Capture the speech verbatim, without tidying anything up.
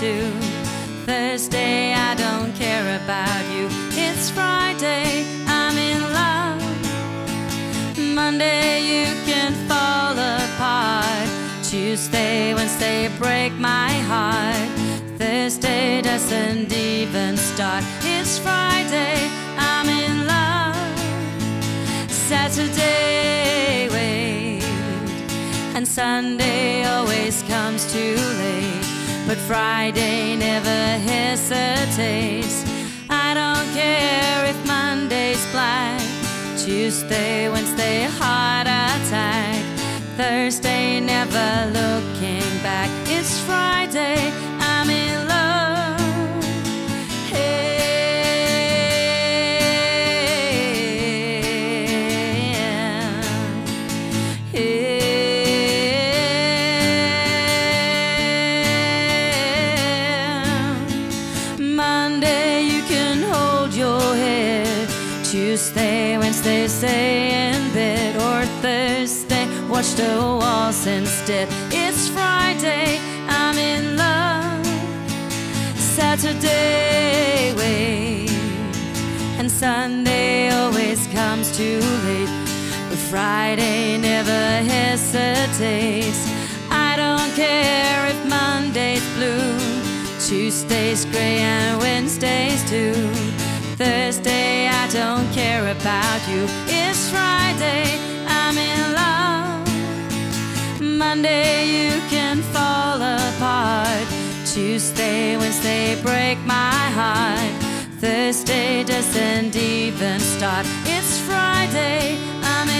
too. Thursday, I don't care about you. It's Friday, I'm in love. Monday, you can fall apart. Tuesday, Wednesday, break my heart. Thursday doesn't even start. It's Friday, I'm in love. Saturday, wait, and Sunday always comes too late. But Friday never hesitates. I don't care if Monday's black. Tuesday, Wednesday, heart attack. Thursday, never looking back. It's Friday, I'm in love. Hey, hey. Monday, you can hold your head. Tuesday, Wednesday, stay in bed. Or Thursday, watch the walls instead. It's Friday, I'm in love. Saturday, wait, and Sunday always comes too late. But Friday never hesitates. I don't care if Monday's blue. Tuesday's gray and Wednesday's too. Thursday, I don't care about you. It's Friday, I'm in love. Monday, you can fall apart. Tuesday, Wednesday, break my heart. Thursday doesn't even start. It's Friday, I'm